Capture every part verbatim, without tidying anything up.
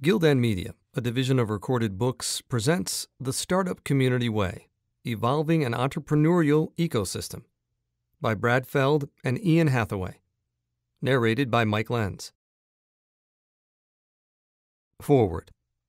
Gildan Media, a division of Recorded Books, presents The Startup Community Way, Evolving an Entrepreneurial Ecosystem by Brad Feld and Ian Hathaway. Narrated by Mike Lenz. Forward.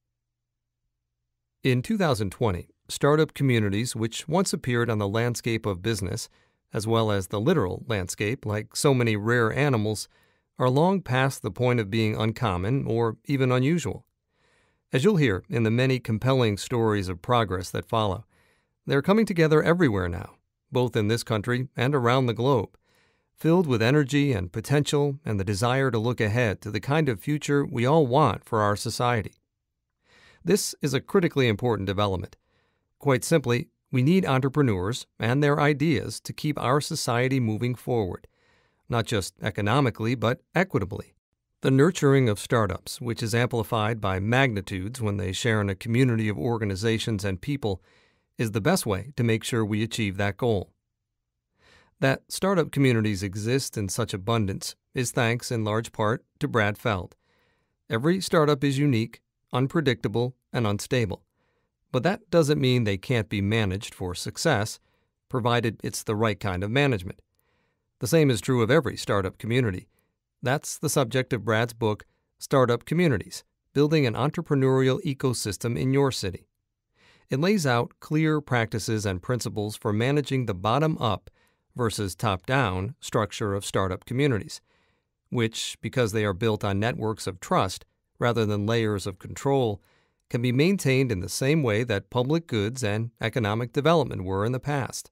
In two thousand twenty, startup communities, which once appeared on the landscape of business, as well as the literal landscape like so many rare animals, are long past the point of being uncommon or even unusual. As you'll hear in the many compelling stories of progress that follow, they're coming together everywhere now, both in this country and around the globe, filled with energy and potential and the desire to look ahead to the kind of future we all want for our society. This is a critically important development. Quite simply, we need entrepreneurs and their ideas to keep our society moving forward, not just economically, but equitably. The nurturing of startups, which is amplified by magnitudes when they share in a community of organizations and people, is the best way to make sure we achieve that goal. That startup communities exist in such abundance is thanks in large part to Brad Feld. Every startup is unique, unpredictable, and unstable. But that doesn't mean they can't be managed for success, provided it's the right kind of management. The same is true of every startup community. That's the subject of Brad's book, Startup Communities, Building an Entrepreneurial Ecosystem in Your City. It lays out clear practices and principles for managing the bottom-up versus top-down structure of startup communities, which, because they are built on networks of trust rather than layers of control, can be maintained in the same way that public goods and economic development were in the past.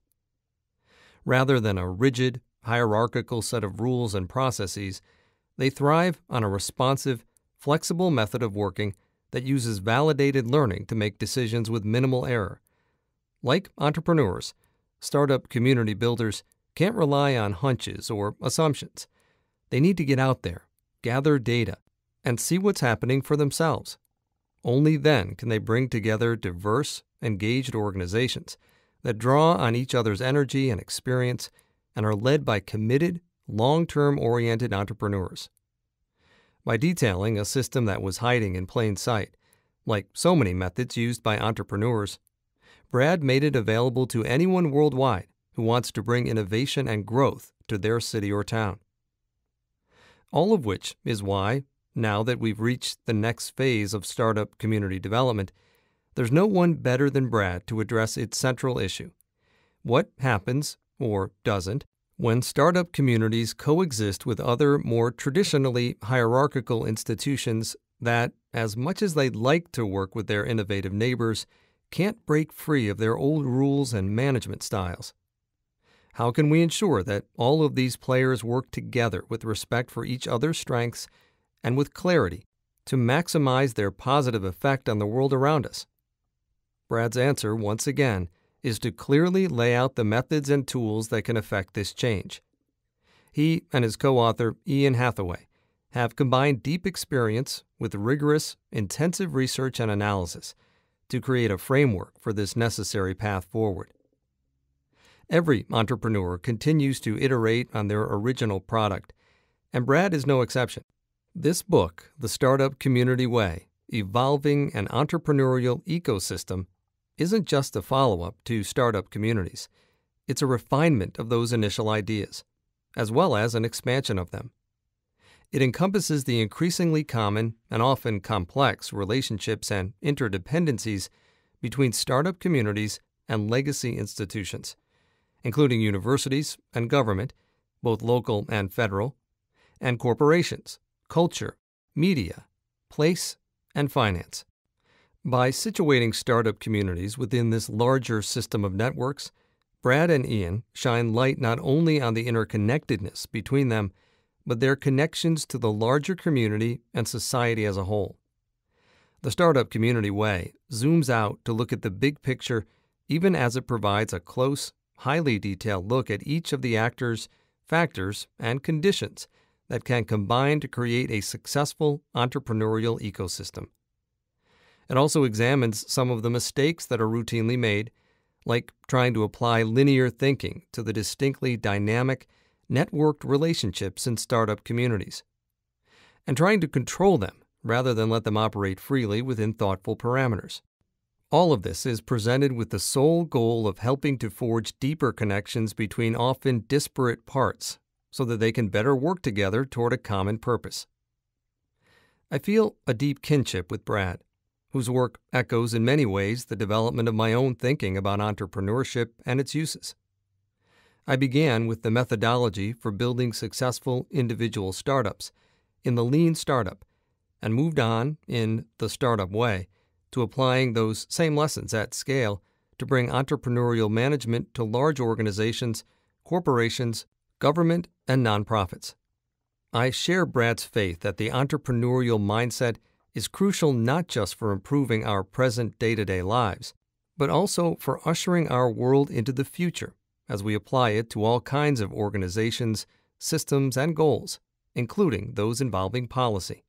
Rather than a rigid, hierarchical set of rules and processes, they thrive on a responsive, flexible method of working that uses validated learning to make decisions with minimal error. Like entrepreneurs, startup community builders can't rely on hunches or assumptions. They need to get out there, gather data, and see what's happening for themselves. Only then can they bring together diverse, engaged organizations that draw on each other's energy and experience and are led by committed, long-term oriented entrepreneurs. By detailing a system that was hiding in plain sight, like so many methods used by entrepreneurs, Brad made it available to anyone worldwide who wants to bring innovation and growth to their city or town. All of which is why, now that we've reached the next phase of startup community development, there's no one better than Brad to address its central issue. What happens, or doesn't, when startup communities coexist with other more traditionally hierarchical institutions that, as much as they'd like to work with their innovative neighbors, can't break free of their old rules and management styles? How can we ensure that all of these players work together with respect for each other's strengths and with clarity to maximize their positive effect on the world around us? Brad's answer, once again, is to clearly lay out the methods and tools that can affect this change. He and his co-author, Ian Hathaway, have combined deep experience with rigorous, intensive research and analysis to create a framework for this necessary path forward. Every entrepreneur continues to iterate on their original product, and Brad is no exception. This book, The Startup Community Way, Evolving an Entrepreneurial Ecosystem, isn't just a follow-up to startup communities. It's a refinement of those initial ideas, as well as an expansion of them. It encompasses the increasingly common and often complex relationships and interdependencies between startup communities and legacy institutions, including universities and government, both local and federal, and corporations, culture, media, place, and finance. By situating startup communities within this larger system of networks, Brad and Ian shine light not only on the interconnectedness between them, but their connections to the larger community and society as a whole. The Startup Community Way zooms out to look at the big picture even as it provides a close, highly detailed look at each of the actors, factors, and conditions that can combine to create a successful entrepreneurial ecosystem. It also examines some of the mistakes that are routinely made, like trying to apply linear thinking to the distinctly dynamic, networked relationships in startup communities, and trying to control them rather than let them operate freely within thoughtful parameters. All of this is presented with the sole goal of helping to forge deeper connections between often disparate parts so that they can better work together toward a common purpose. I feel a deep kinship with Brad, whose work echoes in many ways the development of my own thinking about entrepreneurship and its uses. I began with the methodology for building successful individual startups in the lean startup and moved on in the startup way to applying those same lessons at scale to bring entrepreneurial management to large organizations, corporations, government, and nonprofits. I share Brad's faith that the entrepreneurial mindset is crucial not just for improving our present day-to-day lives, but also for ushering our world into the future as we apply it to all kinds of organizations, systems, and goals, including those involving policy.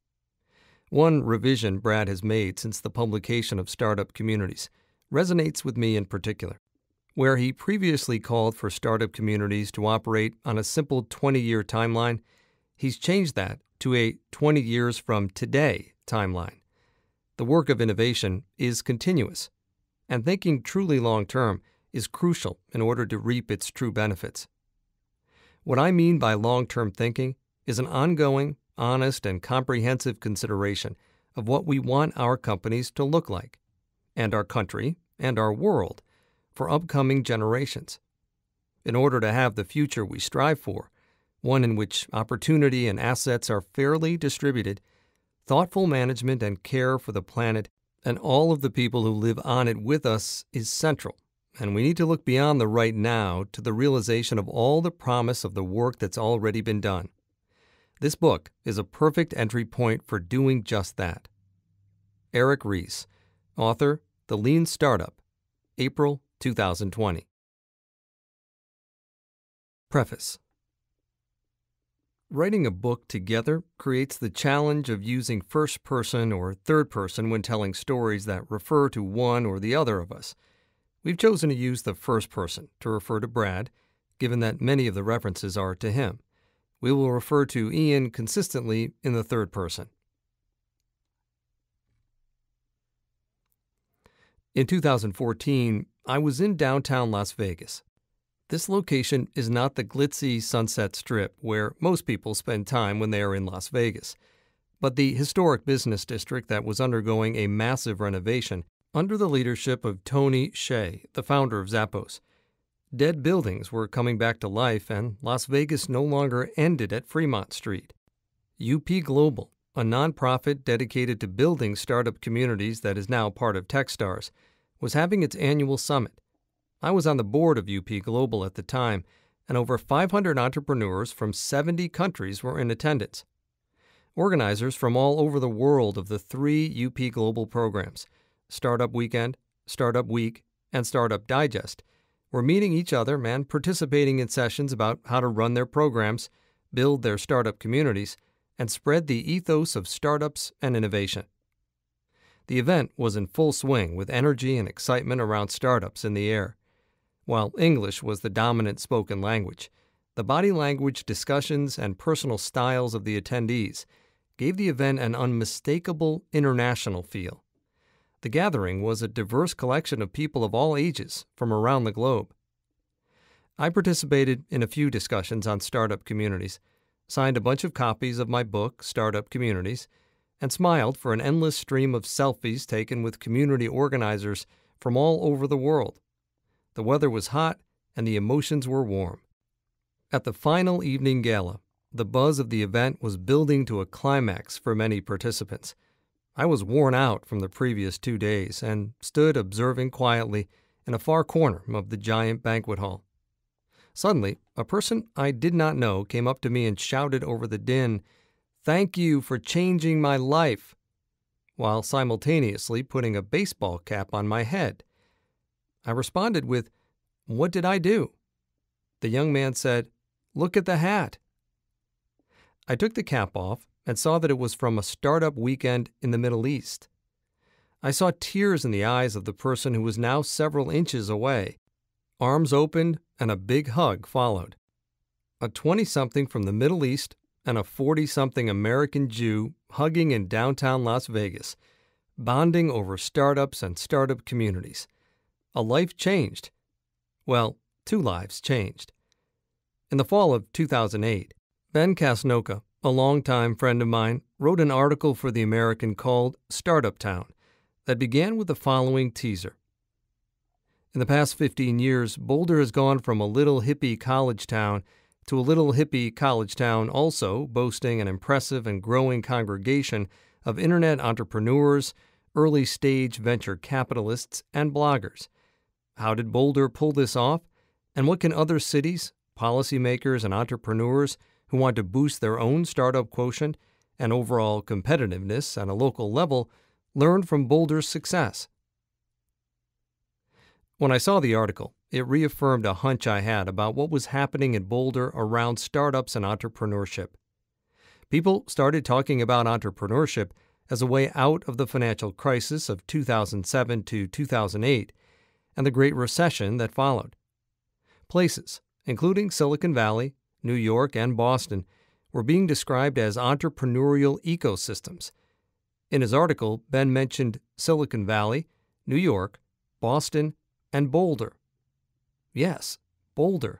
One revision Brad has made since the publication of Startup Communities resonates with me in particular. Where he previously called for startup communities to operate on a simple twenty-year timeline, he's changed that to a twenty years from today timeline. The work of innovation is continuous, and thinking truly long-term is crucial in order to reap its true benefits. What I mean by long-term thinking is an ongoing, honest, and comprehensive consideration of what we want our companies to look like, and our country, and our world, for upcoming generations. In order to have the future we strive for, one in which opportunity and assets are fairly distributed, thoughtful management and care for the planet and all of the people who live on it with us is central, and we need to look beyond the right now to the realization of all the promise of the work that's already been done. This book is a perfect entry point for doing just that. Eric Ries, author, The Lean Startup, April two thousand twenty. Preface. Writing a book together creates the challenge of using first person or third person when telling stories that refer to one or the other of us. We've chosen to use the first person to refer to Brad, given that many of the references are to him. We will refer to Ian consistently in the third person. In two thousand fourteen, I was in downtown Las Vegas. This location is not the glitzy Sunset Strip where most people spend time when they are in Las Vegas, but the historic business district that was undergoing a massive renovation under the leadership of Tony Hsieh, the founder of Zappos. Dead buildings were coming back to life, and Las Vegas no longer ended at Fremont Street. U P Global, a nonprofit dedicated to building startup communities that is now part of Techstars, was having its annual summit. I was on the board of U P Global at the time, and over five hundred entrepreneurs from seventy countries were in attendance. Organizers from all over the world of the three U P Global programs, Startup Weekend, Startup Week, and Startup Digest, were meeting each other and participating in sessions about how to run their programs, build their startup communities, and spread the ethos of startups and innovation. The event was in full swing with energy and excitement around startups in the air. While English was the dominant spoken language, the body language discussions and personal styles of the attendees gave the event an unmistakable international feel. The gathering was a diverse collection of people of all ages from around the globe. I participated in a few discussions on startup communities, signed a bunch of copies of my book, Startup Communities, and smiled for an endless stream of selfies taken with community organizers from all over the world. The weather was hot and the emotions were warm. At the final evening gala, the buzz of the event was building to a climax for many participants. I was worn out from the previous two days and stood observing quietly in a far corner of the giant banquet hall. Suddenly, a person I did not know came up to me and shouted over the din, "Thank you for changing my life," while simultaneously putting a baseball cap on my head. I responded with, "What did I do?" The young man said, "Look at the hat." I took the cap off and saw that it was from a startup weekend in the Middle East. I saw tears in the eyes of the person who was now several inches away. Arms opened and a big hug followed. A twenty-something from the Middle East and a forty-something American Jew hugging in downtown Las Vegas, bonding over startups and startup communities. A life changed. Well, two lives changed. In the fall of two thousand eight, Ben Casnocha, a longtime friend of mine, wrote an article for The American called Startup Town that began with the following teaser. In the past fifteen years, Boulder has gone from a little hippie college town to a little hippie college town also boasting an impressive and growing congregation of internet entrepreneurs, early-stage venture capitalists, and bloggers. How did Boulder pull this off? And what can other cities, policymakers, and entrepreneurs who want to boost their own startup quotient and overall competitiveness at a local level learn from Boulder's success? When I saw the article, it reaffirmed a hunch I had about what was happening in Boulder around startups and entrepreneurship. People started talking about entrepreneurship as a way out of the financial crisis of two thousand seven to two thousand eight and the Great Recession that followed. Places, including Silicon Valley, New York, and Boston, were being described as entrepreneurial ecosystems. In his article, Ben mentioned Silicon Valley, New York, Boston, and Boulder. Yes, Boulder.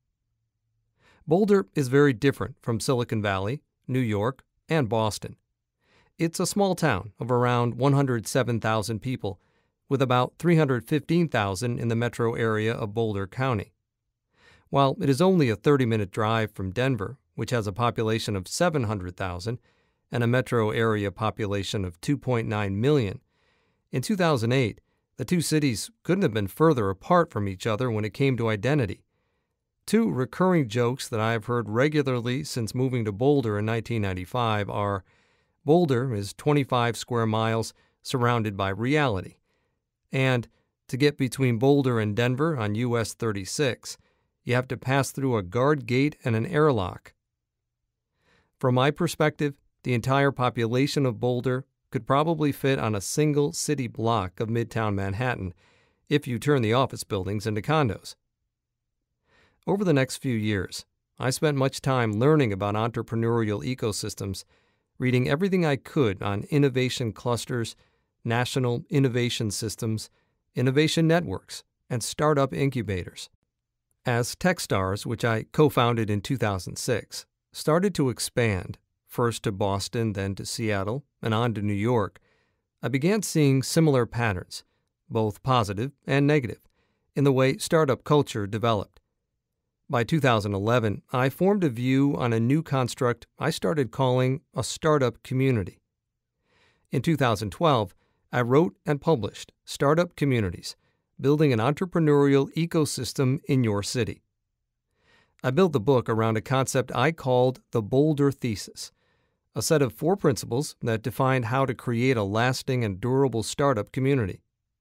Boulder is very different from Silicon Valley, New York, and Boston. It's a small town of around one hundred seven thousand people, with about three hundred fifteen thousand in the metro area of Boulder County. While it is only a thirty-minute drive from Denver, which has a population of seven hundred thousand and a metro area population of two point nine million, in two thousand eight, the two cities couldn't have been further apart from each other when it came to identity. Two recurring jokes that I have heard regularly since moving to Boulder in nineteen ninety-five are, Boulder is twenty-five square miles surrounded by reality, and to get between Boulder and Denver on U S thirty-six, you have to pass through a guard gate and an airlock. From my perspective, the entire population of Boulder could probably fit on a single city block of Midtown Manhattan if you turn the office buildings into condos. Over the next few years, I spent much time learning about entrepreneurial ecosystems, reading everything I could on innovation clusters, national innovation systems, innovation networks, and startup incubators. As Techstars, which I co-founded in two thousand six, started to expand, first to Boston, then to Seattle, and on to New York, I began seeing similar patterns, both positive and negative, in the way startup culture developed. By two thousand eleven, I formed a view on a new construct I started calling a startup community. In two thousand twelve, I wrote and published Startup Communities, Building an Entrepreneurial Ecosystem in Your City. I built the book around a concept I called the Boulder Thesis, a set of four principles that defined how to create a lasting and durable startup community.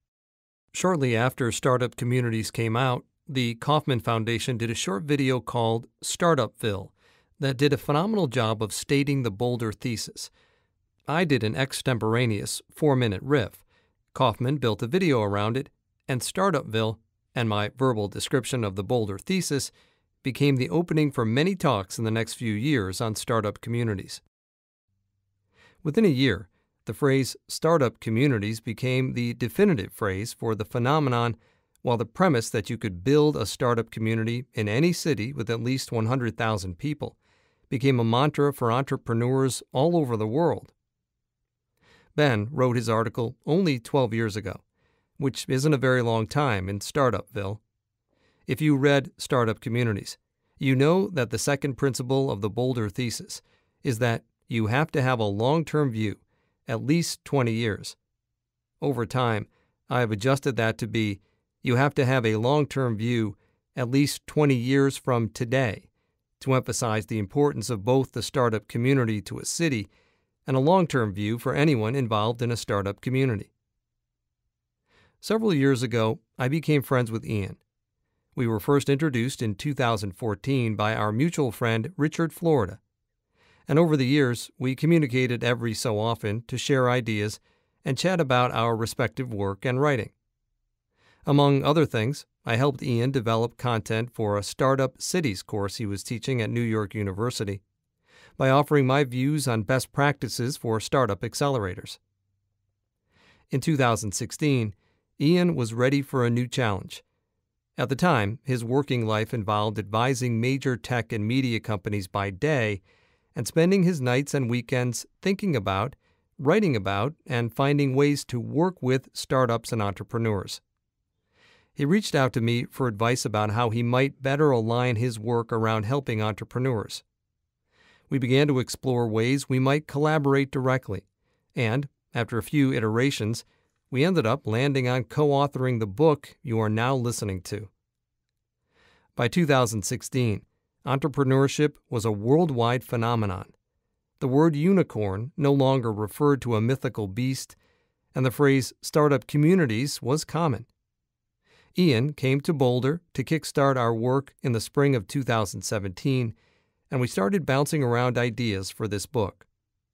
Shortly after Startup Communities came out, the Kauffman Foundation did a short video called Startupville that did a phenomenal job of stating the Boulder thesis. I did an extemporaneous four-minute riff. Kauffman built a video around it, and Startupville, and my verbal description of the Boulder thesis, became the opening for many talks in the next few years on startup communities. Within a year, the phrase startup communities became the definitive phrase for the phenomenon, while the premise that you could build a startup community in any city with at least one hundred thousand people became a mantra for entrepreneurs all over the world. Ben wrote his article only twelve years ago, which isn't a very long time in Startupville. If you read Startup Communities, you know that the second principle of the Boulder thesis is that you have to have a long-term view, at least twenty years. Over time, I have adjusted that to be you have to have a long-term view at least twenty years from today to emphasize the importance of both the startup community to a city and a long-term view for anyone involved in a startup community. Several years ago, I became friends with Ian. We were first introduced in two thousand fourteen by our mutual friend Richard Florida, and over the years we communicated every so often to share ideas and chat about our respective work and writing. Among other things, I helped Ian develop content for a Startup Cities course he was teaching at New York University. by offering my views on best practices for startup accelerators. In two thousand sixteen, Ian was ready for a new challenge. At the time, his working life involved advising major tech and media companies by day and spending his nights and weekends thinking about, writing about, and finding ways to work with startups and entrepreneurs. He reached out to me for advice about how he might better align his work around helping entrepreneurs. We began to explore ways we might collaborate directly, and, after a few iterations, we ended up landing on co-authoring the book you are now listening to. By two thousand sixteen, entrepreneurship was a worldwide phenomenon. The word unicorn no longer referred to a mythical beast, and the phrase startup communities was common. Ian came to Boulder to kickstart our work in the spring of two thousand seventeen, and we started bouncing around ideas for this book.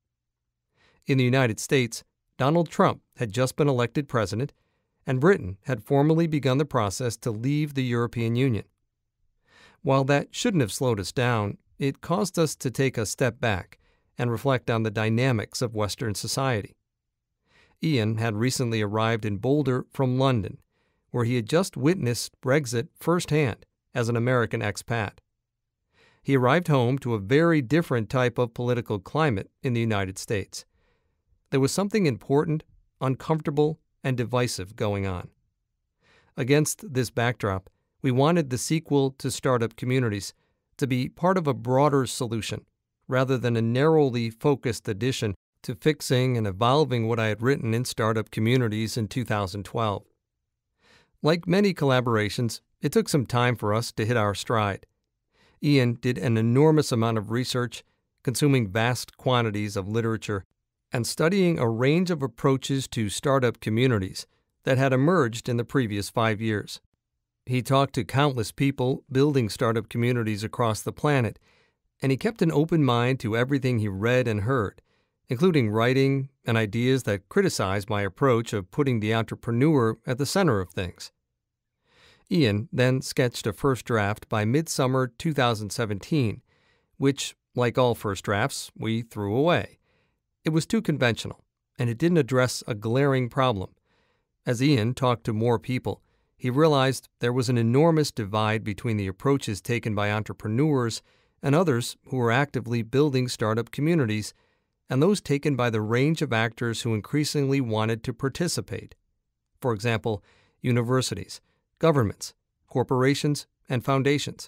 In the United States, Donald Trump had just been elected president, and Britain had formally begun the process to leave the European Union. While that shouldn't have slowed us down, it caused us to take a step back and reflect on the dynamics of Western society. Ian had recently arrived in Boulder from London, where he had just witnessed Brexit firsthand as an American expat. He arrived home to a very different type of political climate in the United States. There was something important, uncomfortable, and divisive going on. Against this backdrop, we wanted the sequel to Startup Communities to be part of a broader solution, rather than a narrowly focused addition to fixing and evolving what I had written in Startup Communities in two thousand twelve. Like many collaborations, it took some time for us to hit our stride. Ian did an enormous amount of research, consuming vast quantities of literature, and studying a range of approaches to startup communities that had emerged in the previous five years. He talked to countless people building startup communities across the planet, and he kept an open mind to everything he read and heard, including writing and ideas that criticized my approach of putting the entrepreneur at the center of things. Ian then sketched a first draft by midsummer two thousand seventeen, which, like all first drafts, we threw away. It was too conventional, and it didn't address a glaring problem. As Ian talked to more people, he realized there was an enormous divide between the approaches taken by entrepreneurs and others who were actively building startup communities, and those taken by the range of actors who increasingly wanted to participate. For example, universities, governments, corporations, and foundations.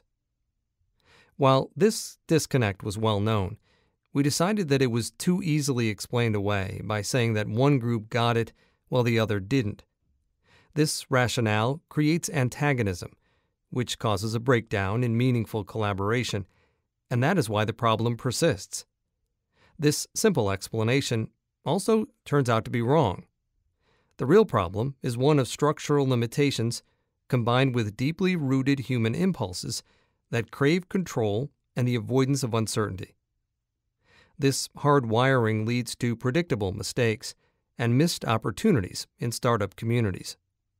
While this disconnect was well known, we decided that it was too easily explained away by saying that one group got it while the other didn't. This rationale creates antagonism, which causes a breakdown in meaningful collaboration, and that is why the problem persists. This simple explanation also turns out to be wrong. The real problem is one of structural limitations combined with deeply rooted human impulses that crave control and the avoidance of uncertainty. This hard wiring leads to predictable mistakes and missed opportunities in startup communities.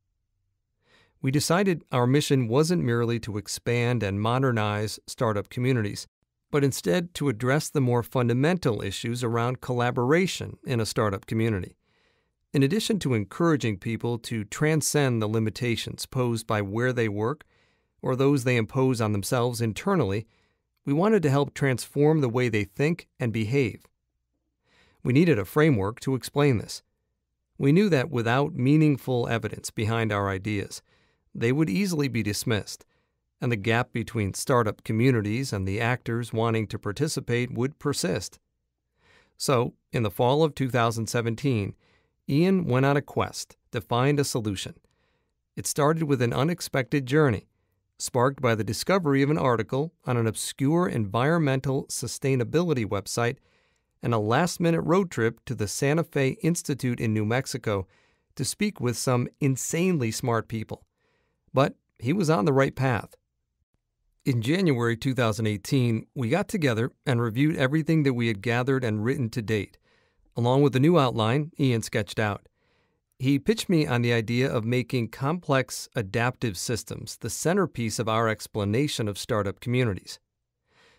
We decided our mission wasn't merely to expand and modernize startup communities, but instead to address the more fundamental issues around collaboration in a startup community. In addition to encouraging people to transcend the limitations posed by where they work or those they impose on themselves internally, we wanted to help transform the way they think and behave. We needed a framework to explain this. We knew that without meaningful evidence behind our ideas, they would easily be dismissed, and the gap between startup communities and the actors wanting to participate would persist. So, in the fall of two thousand seventeen, Ian went on a quest to find a solution. It started with an unexpected journey, sparked by the discovery of an article on an obscure environmental sustainability website and a last-minute road trip to the Santa Fe Institute in New Mexico to speak with some insanely smart people. But he was on the right path. In January two thousand eighteen, we got together and reviewed everything that we had gathered and written to date, along with the new outline Ian sketched out. He pitched me on the idea of making complex, adaptive systems the centerpiece of our explanation of startup communities.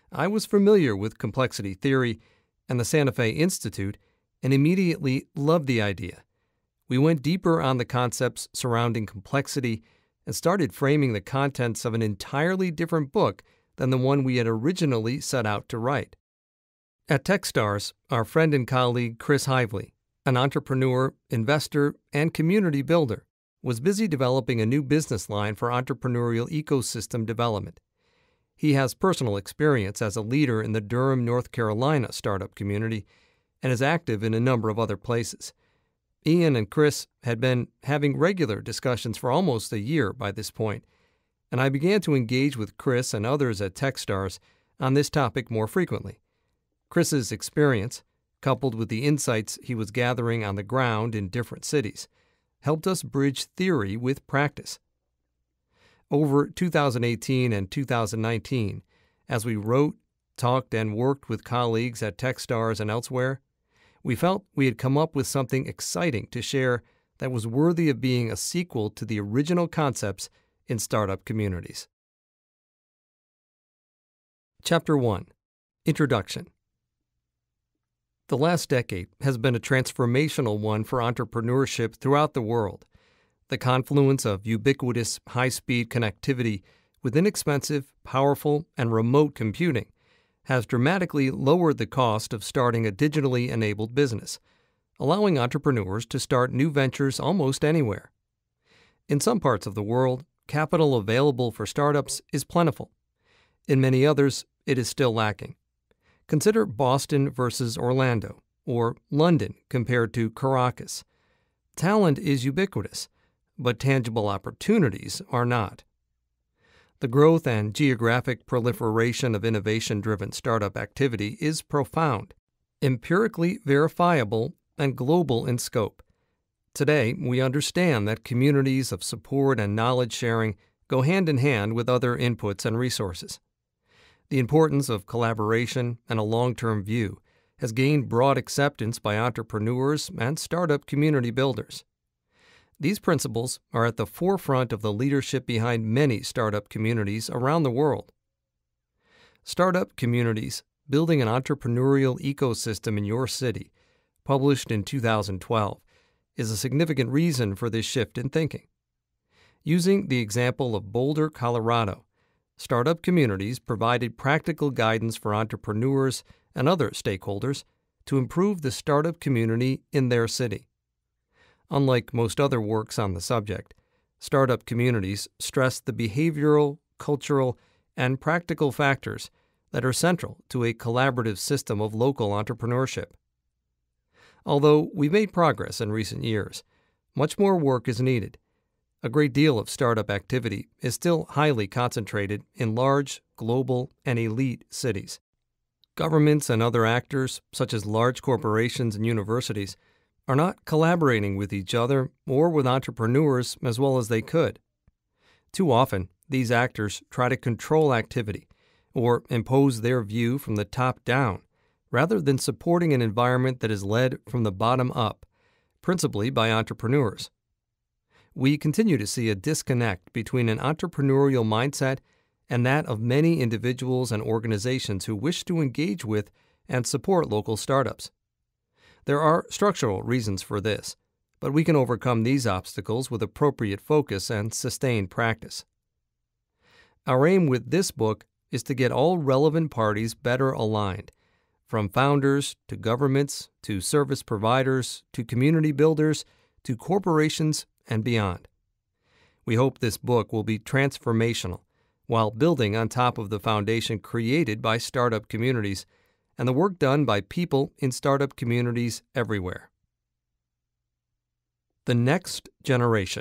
I was familiar with complexity theory and the Santa Fe Institute and immediately loved the idea. We went deeper on the concepts surrounding complexity and started framing the contents of an entirely different book than the one we had originally set out to write. At Techstars, our friend and colleague Chris Hively, an entrepreneur, investor, and community builder, was busy developing a new business line for entrepreneurial ecosystem development. He has personal experience as a leader in the Durham, North Carolina startup community and is active in a number of other places. Ian and Chris had been having regular discussions for almost a year by this point, and I began to engage with Chris and others at Techstars on this topic more frequently. Chris's experience, coupled with the insights he was gathering on the ground in different cities, helped us bridge theory with practice. Over two thousand eighteen and two thousand nineteen, as we wrote, talked, and worked with colleagues at Techstars and elsewhere, we felt we had come up with something exciting to share that was worthy of being a sequel to the original concepts in startup communities. Chapter one. Introduction. The last decade has been a transformational one for entrepreneurship throughout the world. The confluence of ubiquitous high-speed connectivity with inexpensive, powerful, and remote computing has dramatically lowered the cost of starting a digitally enabled business, allowing entrepreneurs to start new ventures almost anywhere. In some parts of the world, capital available for startups is plentiful. In many others, it is still lacking. Consider Boston versus Orlando, or London compared to Caracas. Talent is ubiquitous, but tangible opportunities are not. The growth and geographic proliferation of innovation-driven startup activity is profound, empirically verifiable, and global in scope. Today, we understand that communities of support and knowledge sharing go hand in hand with other inputs and resources. The importance of collaboration and a long-term view has gained broad acceptance by entrepreneurs and startup community builders. These principles are at the forefront of the leadership behind many startup communities around the world. Startup Communities, Building an Entrepreneurial Ecosystem in Your City, published in two thousand twelve, is a significant reason for this shift in thinking. Using the example of Boulder, Colorado, Startup Communities provided practical guidance for entrepreneurs and other stakeholders to improve the startup community in their city. Unlike most other works on the subject, Startup Communities stress the behavioral, cultural, and practical factors that are central to a collaborative system of local entrepreneurship. Although we've made progress in recent years, much more work is needed. A great deal of startup activity is still highly concentrated in large, global, and elite cities. Governments and other actors, such as large corporations and universities, are not collaborating with each other or with entrepreneurs as well as they could. Too often, these actors try to control activity or impose their view from the top down, rather than supporting an environment that is led from the bottom up, principally by entrepreneurs. We continue to see a disconnect between an entrepreneurial mindset and that of many individuals and organizations who wish to engage with and support local startups. There are structural reasons for this, but we can overcome these obstacles with appropriate focus and sustained practice. Our aim with this book is to get all relevant parties better aligned, from founders to governments to service providers to community builders to corporations and beyond. We hope this book will be transformational while building on top of the foundation created by startup communities and the work done by people in startup communities everywhere. The next generation.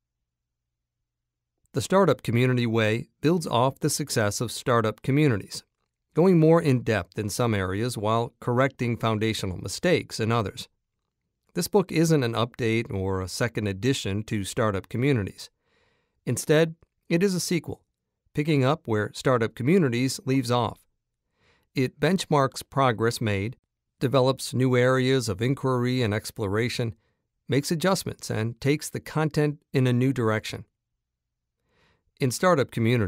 The Startup Community Way builds off the success of startup communities, going more in-depth in some areas while correcting foundational mistakes in others. This book isn't an update or a second edition to Startup Communities. Instead, it is a sequel, picking up where Startup Communities leaves off. It benchmarks progress made, develops new areas of inquiry and exploration, makes adjustments, and takes the content in a new direction. In Startup Communities,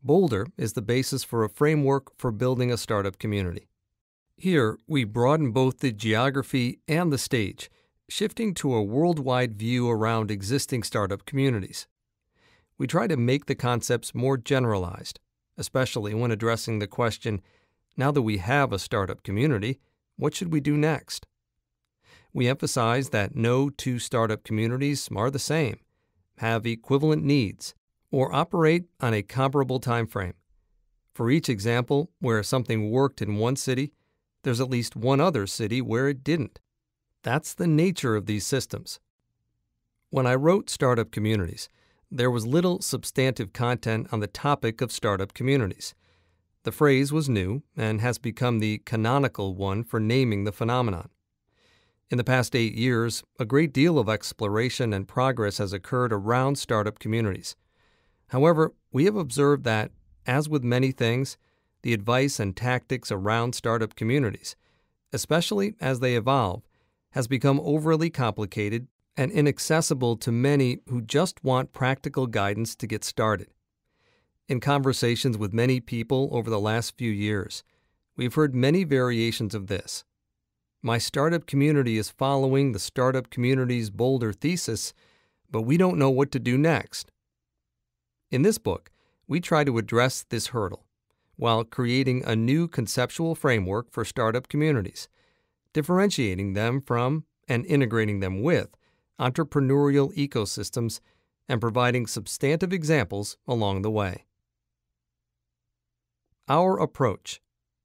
Boulder is the basis for a framework for building a startup community. Here, we broaden both the geography and the stage, shifting to a worldwide view around existing startup communities. We try to make the concepts more generalized, especially when addressing the question, now that we have a startup community, what should we do next? We emphasize that no two startup communities are the same, have equivalent needs, or operate on a comparable time frame. For each example where something worked in one city, there's at least one other city where it didn't. That's the nature of these systems. When I wrote Startup Communities, there was little substantive content on the topic of startup communities. The phrase was new and has become the canonical one for naming the phenomenon. In the past eight years, a great deal of exploration and progress has occurred around startup communities. However, we have observed that, as with many things, the advice and tactics around startup communities, especially as they evolve, has become overly complicated and inaccessible to many who just want practical guidance to get started. In conversations with many people over the last few years, we've heard many variations of this. My startup community is following the startup community's Boulder thesis, but we don't know what to do next. In this book, we try to address this hurdle while creating a new conceptual framework for startup communities, differentiating them from and integrating them with entrepreneurial ecosystems and providing substantive examples along the way. Our approach.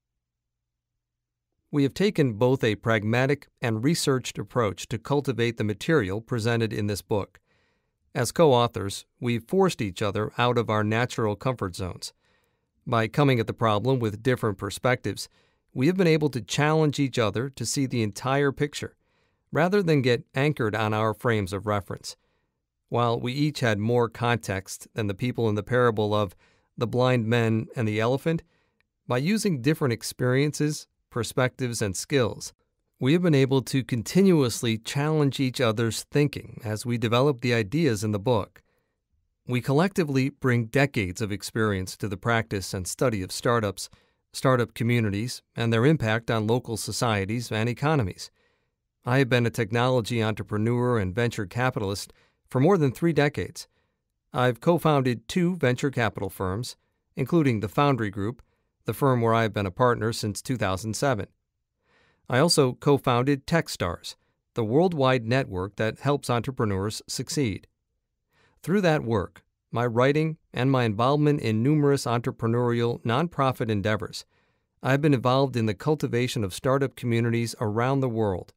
We have taken both a pragmatic and researched approach to cultivate the material presented in this book. As co-authors, we've forced each other out of our natural comfort zones. By coming at the problem with different perspectives, we have been able to challenge each other to see the entire picture, rather than get anchored on our frames of reference. While we each had more context than the people in the parable of the blind men and the elephant, by using different experiences, perspectives, and skills, we have been able to continuously challenge each other's thinking as we develop the ideas in the book. We collectively bring decades of experience to the practice and study of startups, startup communities, and their impact on local societies and economies. I have been a technology entrepreneur and venture capitalist for more than three decades. I've co-founded two venture capital firms, including the Foundry Group, the firm where I have been a partner since two thousand seven. I also co-founded Techstars, the worldwide network that helps entrepreneurs succeed. Through that work, my writing, and my involvement in numerous entrepreneurial nonprofit endeavors, I have been involved in the cultivation of startup communities around the world.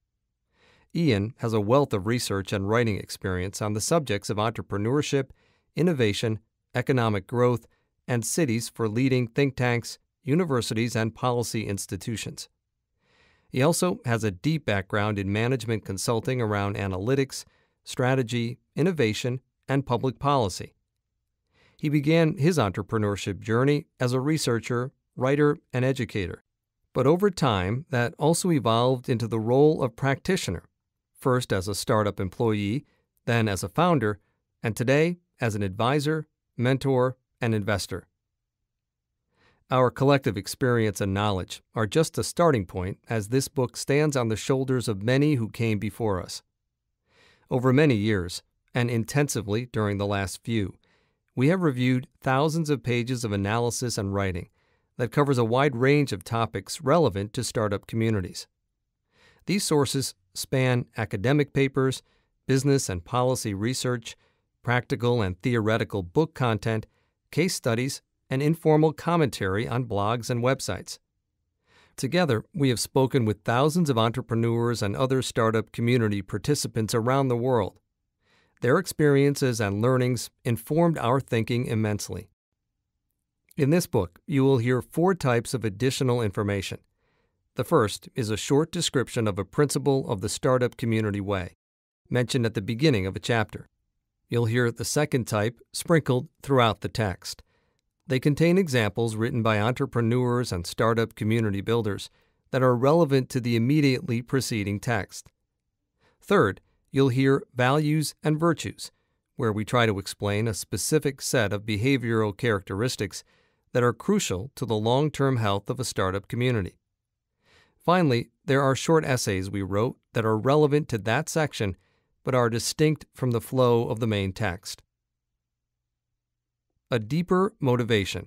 Ian has a wealth of research and writing experience on the subjects of entrepreneurship, innovation, economic growth, and cities for leading think tanks, universities, and policy institutions. He also has a deep background in management consulting around analytics, strategy, innovation, and public policy. He began his entrepreneurship journey as a researcher, writer, and educator. But over time, that also evolved into the role of practitioner, first as a startup employee, then as a founder, and today as an advisor, mentor, and investor. Our collective experience and knowledge are just a starting point as this book stands on the shoulders of many who came before us. Over many years, and intensively during the last few, we have reviewed thousands of pages of analysis and writing that covers a wide range of topics relevant to startup communities. These sources span academic papers, business and policy research, practical and theoretical book content, case studies, and informal commentary on blogs and websites. Together, we have spoken with thousands of entrepreneurs and other startup community participants around the world. Their experiences and learnings informed our thinking immensely. In this book, you will hear four types of additional information. The first is a short description of a principle of the startup community way, mentioned at the beginning of a chapter. You'll hear the second type sprinkled throughout the text. They contain examples written by entrepreneurs and startup community builders that are relevant to the immediately preceding text. Third, you'll hear values and virtues, where we try to explain a specific set of behavioral characteristics that are crucial to the long-term health of a startup community. Finally, there are short essays we wrote that are relevant to that section but are distinct from the flow of the main text. A deeper motivation.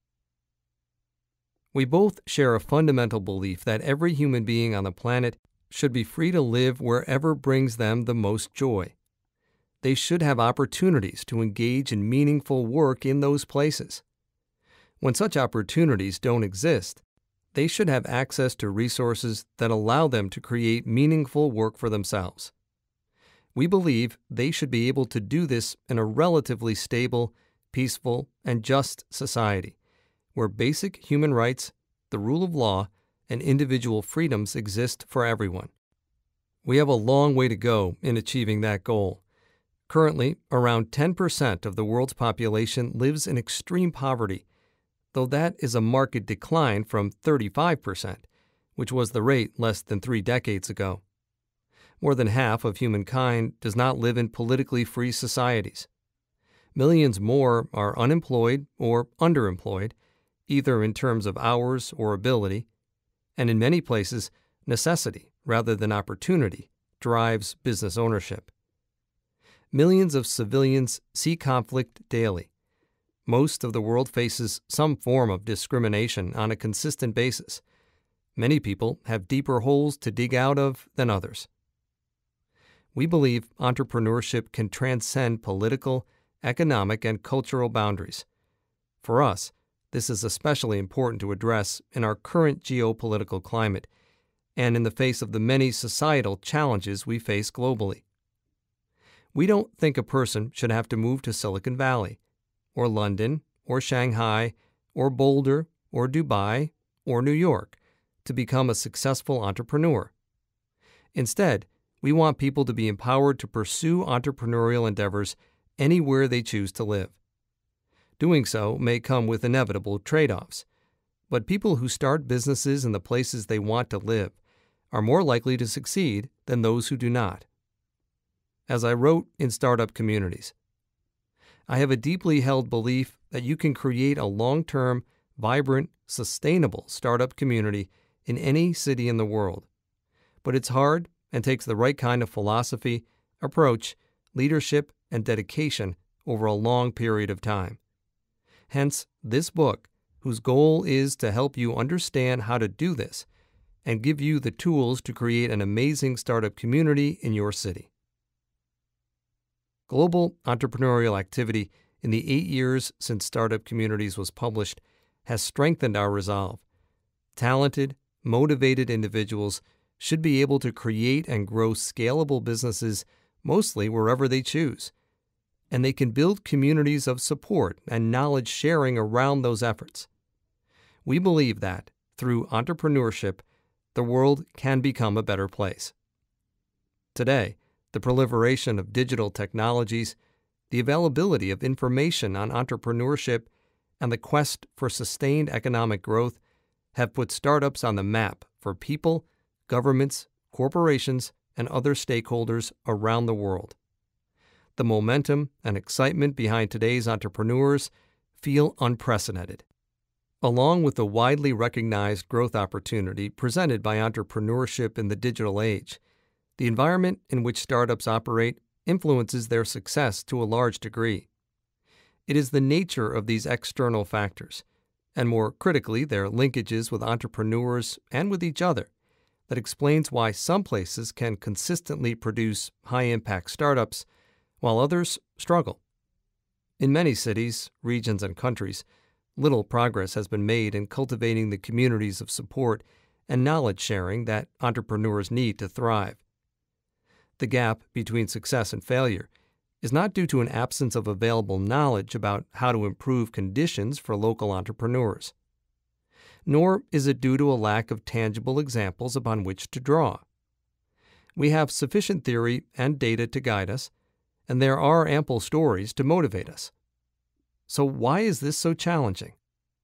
We both share a fundamental belief that every human being on the planet should be free to live wherever brings them the most joy. They should have opportunities to engage in meaningful work in those places. When such opportunities don't exist, they should have access to resources that allow them to create meaningful work for themselves. We believe they should be able to do this in a relatively stable, peaceful, and just society, where basic human rights, the rule of law, and individual freedoms exist for everyone. We have a long way to go in achieving that goal. Currently, around ten percent of the world's population lives in extreme poverty, though that is a marked decline from thirty-five percent, which was the rate less than three decades ago. More than half of humankind does not live in politically free societies. Millions more are unemployed or underemployed, either in terms of hours or ability, and in many places, necessity rather than opportunity drives business ownership. Millions of civilians see conflict daily. Most of the world faces some form of discrimination on a consistent basis. Many people have deeper holes to dig out of than others. We believe entrepreneurship can transcend political, economic, and cultural boundaries. For us, this is especially important to address in our current geopolitical climate and in the face of the many societal challenges we face globally. We don't think a person should have to move to Silicon Valley, or London, or Shanghai, or Boulder, or Dubai, or New York to become a successful entrepreneur. Instead, we want people to be empowered to pursue entrepreneurial endeavors anywhere they choose to live. Doing so may come with inevitable trade-offs, but people who start businesses in the places they want to live are more likely to succeed than those who do not. As I wrote in Startup Communities, I have a deeply held belief that you can create a long-term, vibrant, sustainable startup community in any city in the world. But it's hard and takes the right kind of philosophy, approach, leadership, and dedication over a long period of time. Hence, this book, whose goal is to help you understand how to do this and give you the tools to create an amazing startup community in your city. Global entrepreneurial activity in the eight years since Startup Communities was published has strengthened our resolve. Talented, motivated individuals should be able to create and grow scalable businesses mostly wherever they choose, and they can build communities of support and knowledge sharing around those efforts. We believe that, through entrepreneurship, the world can become a better place. Today, the proliferation of digital technologies, the availability of information on entrepreneurship, and the quest for sustained economic growth have put startups on the map for people, governments, corporations, and other stakeholders around the world. The momentum and excitement behind today's entrepreneurs feel unprecedented. Along with the widely recognized growth opportunity presented by entrepreneurship in the digital age, the environment in which startups operate influences their success to a large degree. It is the nature of these external factors, and more critically their linkages with entrepreneurs and with each other, that explains why some places can consistently produce high-impact startups, while others struggle. In many cities, regions, and countries, little progress has been made in cultivating the communities of support and knowledge sharing that entrepreneurs need to thrive. The gap between success and failure is not due to an absence of available knowledge about how to improve conditions for local entrepreneurs. Nor is it due to a lack of tangible examples upon which to draw. We have sufficient theory and data to guide us, and there are ample stories to motivate us. So why is this so challenging?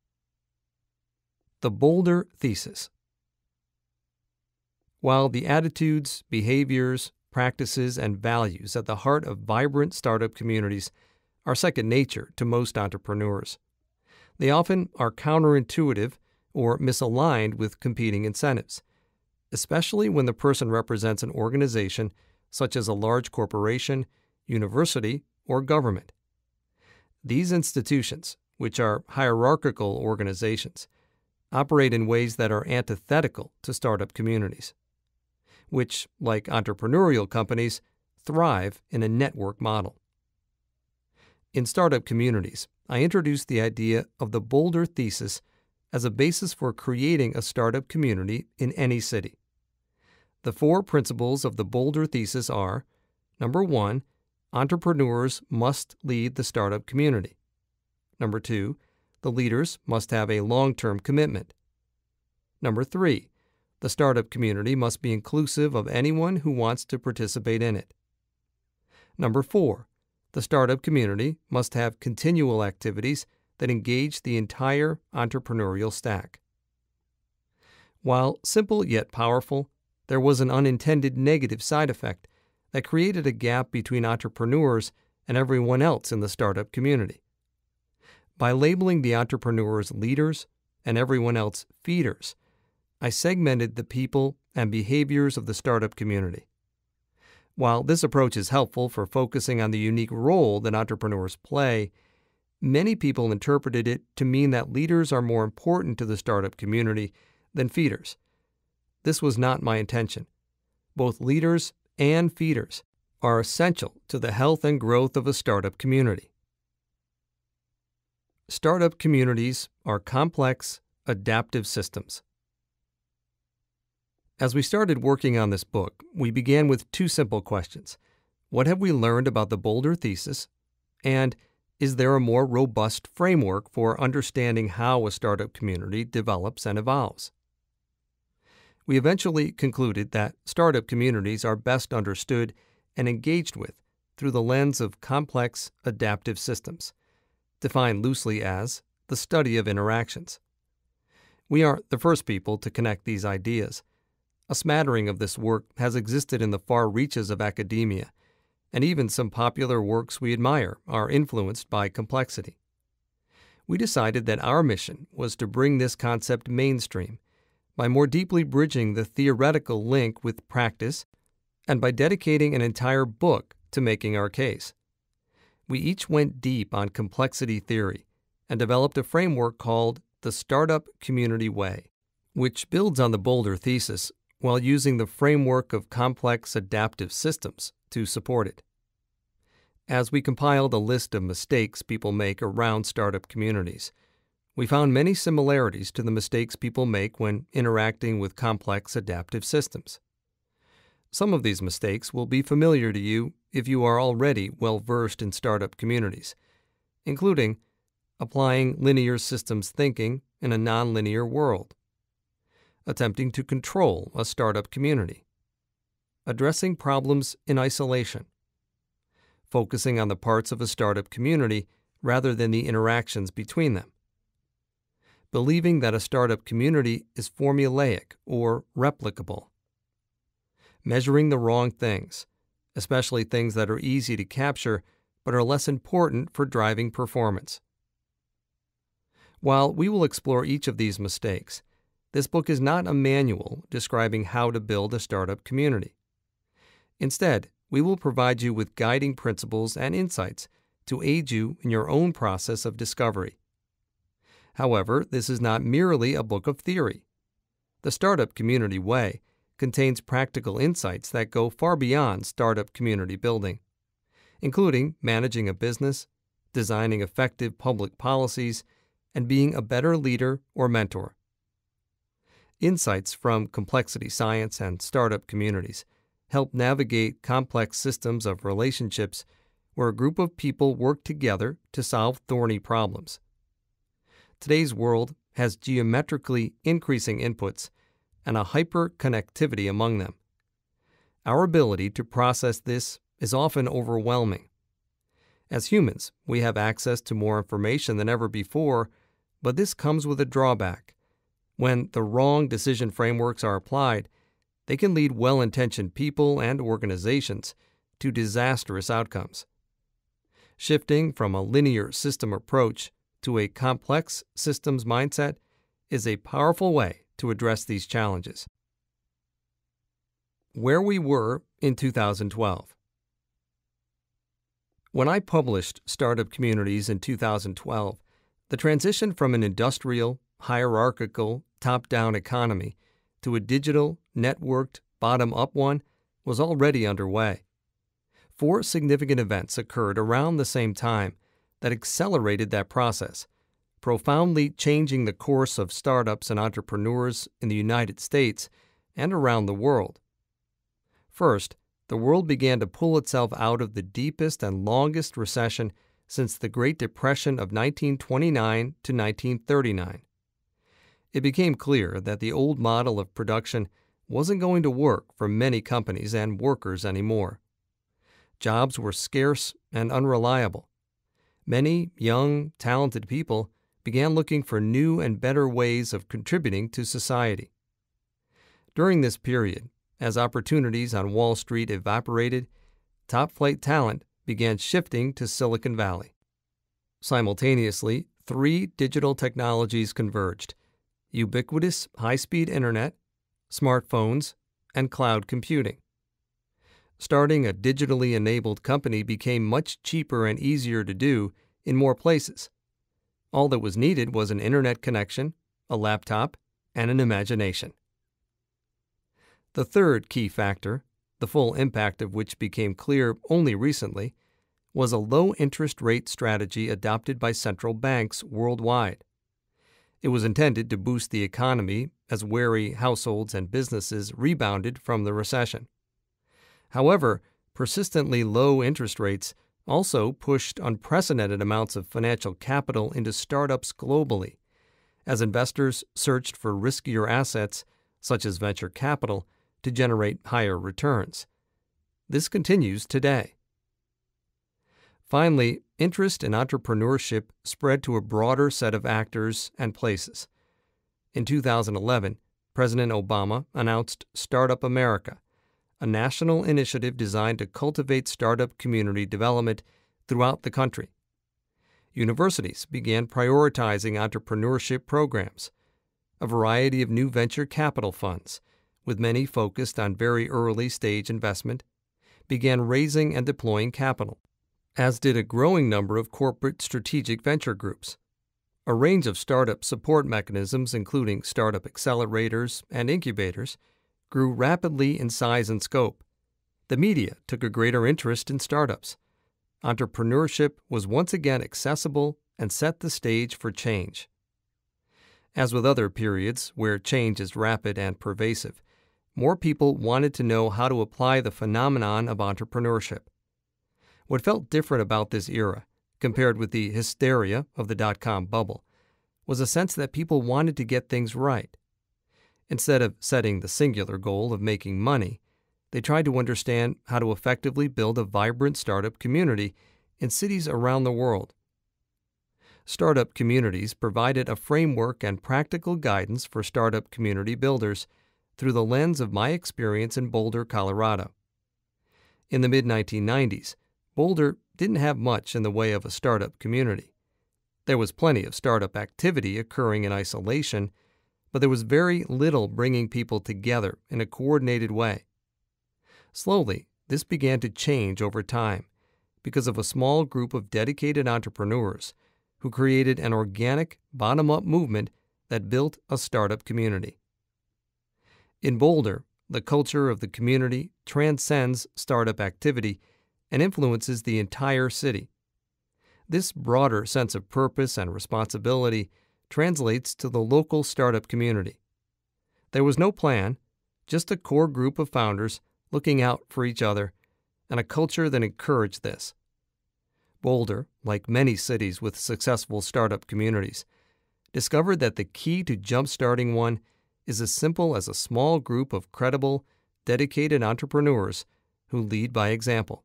The Boulder Thesis. While the attitudes, behaviors, practices, and values at the heart of vibrant startup communities are second nature to most entrepreneurs. They often are counterintuitive or misaligned with competing incentives, especially when the person represents an organization such as a large corporation, university, or government. These institutions, which are hierarchical organizations, operate in ways that are antithetical to startup communities, which, like entrepreneurial companies, thrive in a network model. In startup communities, I introduced the idea of the Boulder thesis as a basis for creating a startup community in any city. The four principles of the Boulder thesis are: number one, entrepreneurs must lead the startup community. Number two, the leaders must have a long-term commitment. Number three, the startup community must be inclusive of anyone who wants to participate in it. Number four, the startup community must have continual activities that engage the entire entrepreneurial stack. While simple yet powerful, there was an unintended negative side effect that created a gap between entrepreneurs and everyone else in the startup community. By labeling the entrepreneurs leaders and everyone else feeders, I segmented the people and behaviors of the startup community. While this approach is helpful for focusing on the unique role that entrepreneurs play, many people interpreted it to mean that leaders are more important to the startup community than feeders. This was not my intention. Both leaders and feeders are essential to the health and growth of a startup community. Startup communities are complex, adaptive systems. As we started working on this book, we began with two simple questions. What have we learned about the Boulder thesis? And is there a more robust framework for understanding how a startup community develops and evolves? We eventually concluded that startup communities are best understood and engaged with through the lens of complex, adaptive systems, defined loosely as the study of interactions. We aren't the first people to connect these ideas. A smattering of this work has existed in the far reaches of academia, and even some popular works we admire are influenced by complexity. We decided that our mission was to bring this concept mainstream by more deeply bridging the theoretical link with practice and by dedicating an entire book to making our case. We each went deep on complexity theory and developed a framework called the Startup Community Way, which builds on the Boulder thesis while using the framework of complex adaptive systems to support it. As we compiled a list of mistakes people make around startup communities, we found many similarities to the mistakes people make when interacting with complex adaptive systems. Some of these mistakes will be familiar to you if you are already well-versed in startup communities, including applying linear systems thinking in a nonlinear world, attempting to control a startup community, addressing problems in isolation, focusing on the parts of a startup community rather than the interactions between them, believing that a startup community is formulaic or replicable, measuring the wrong things, especially things that are easy to capture but are less important for driving performance. While we will explore each of these mistakes, this book is not a manual describing how to build a startup community. Instead, we will provide you with guiding principles and insights to aid you in your own process of discovery. However, this is not merely a book of theory. The Startup Community Way contains practical insights that go far beyond startup community building, including managing a business, designing effective public policies, and being a better leader or mentor. Insights from complexity science and startup communities help navigate complex systems of relationships where a group of people work together to solve thorny problems. Today's world has geometrically increasing inputs and a hyper-connectivity among them. Our ability to process this is often overwhelming. As humans, we have access to more information than ever before, but this comes with a drawback. When the wrong decision frameworks are applied, they can lead well-intentioned people and organizations to disastrous outcomes. Shifting from a linear system approach to a complex systems mindset is a powerful way to address these challenges. Where we were in two thousand twelve. When I published Startup Communities in two thousand twelve, the transition from an industrial, hierarchical, top-down economy to a digital, networked, bottom-up one was already underway. Four significant events occurred around the same time that accelerated that process, profoundly changing the course of startups and entrepreneurs in the United States and around the world. First, the world began to pull itself out of the deepest and longest recession since the Great Depression of nineteen twenty-nine to nineteen thirty-nine. It became clear that the old model of production wasn't going to work for many companies and workers anymore. Jobs were scarce and unreliable. Many young, talented people began looking for new and better ways of contributing to society. During this period, as opportunities on Wall Street evaporated, top-flight talent began shifting to Silicon Valley. Simultaneously, three digital technologies converged: ubiquitous high-speed internet, smartphones, and cloud computing. Starting a digitally enabled company became much cheaper and easier to do in more places. All that was needed was an internet connection, a laptop, and an imagination. The third key factor, the full impact of which became clear only recently, was a low-interest rate strategy adopted by central banks worldwide. It was intended to boost the economy as wary households and businesses rebounded from the recession. However, persistently low interest rates also pushed unprecedented amounts of financial capital into startups globally, as investors searched for riskier assets, such as venture capital, to generate higher returns. This continues today. Finally, interest in entrepreneurship spread to a broader set of actors and places. In two thousand eleven, President Obama announced Startup America, a national initiative designed to cultivate startup community development throughout the country. Universities began prioritizing entrepreneurship programs. A variety of new venture capital funds, with many focused on very early stage investment, began raising and deploying capital, as did a growing number of corporate strategic venture groups. A range of startup support mechanisms, including startup accelerators and incubators, grew rapidly in size and scope. The media took a greater interest in startups. Entrepreneurship was once again accessible and set the stage for change. As with other periods where change is rapid and pervasive, more people wanted to know how to apply the phenomenon of entrepreneurship. What felt different about this era, compared with the hysteria of the dot-com bubble, was a sense that people wanted to get things right. Instead of setting the singular goal of making money, they tried to understand how to effectively build a vibrant startup community in cities around the world. Startup communities provided a framework and practical guidance for startup community builders through the lens of my experience in Boulder, Colorado. In the mid nineteen nineties, Boulder didn't have much in the way of a startup community. There was plenty of startup activity occurring in isolation, but there was very little bringing people together in a coordinated way. Slowly, this began to change over time because of a small group of dedicated entrepreneurs who created an organic, bottom-up movement that built a startup community. In Boulder, the culture of the community transcends startup activity and influences the entire city. This broader sense of purpose and responsibility translates to the local startup community. There was no plan, just a core group of founders looking out for each other, and a culture that encouraged this. Boulder, like many cities with successful startup communities, discovered that the key to jump-starting one is as simple as a small group of credible, dedicated entrepreneurs who lead by example.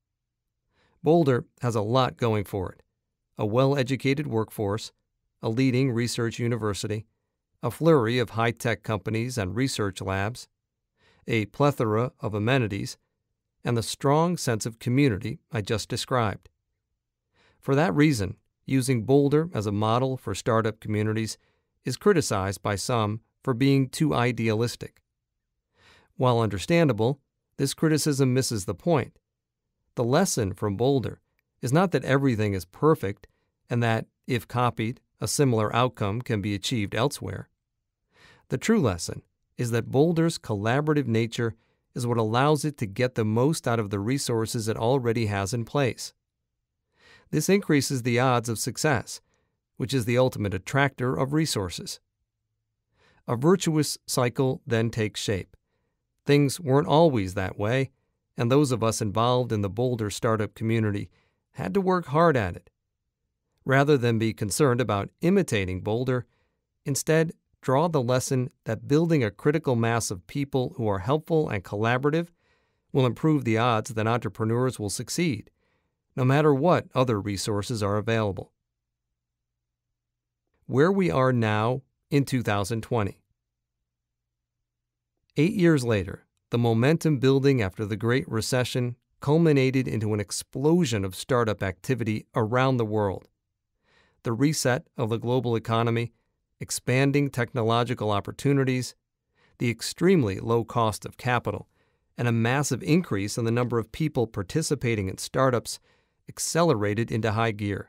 Boulder has a lot going for it: a well-educated workforce, a leading research university, a flurry of high-tech companies and research labs, a plethora of amenities, and the strong sense of community I just described. For that reason, using Boulder as a model for startup communities is criticized by some for being too idealistic. While understandable, this criticism misses the point. The lesson from Boulder is not that everything is perfect and that, if copied, a similar outcome can be achieved elsewhere. The true lesson is that Boulder's collaborative nature is what allows it to get the most out of the resources it already has in place. This increases the odds of success, which is the ultimate attractor of resources. A virtuous cycle then takes shape. Things weren't always that way, and those of us involved in the Boulder startup community had to work hard at it. Rather than be concerned about imitating Boulder, instead draw the lesson that building a critical mass of people who are helpful and collaborative will improve the odds that entrepreneurs will succeed, no matter what other resources are available. Where we are now in two thousand twenty. Eight years later, the momentum building after the Great Recession culminated into an explosion of startup activity around the world. The reset of the global economy, expanding technological opportunities, the extremely low cost of capital, and a massive increase in the number of people participating in startups accelerated into high gear.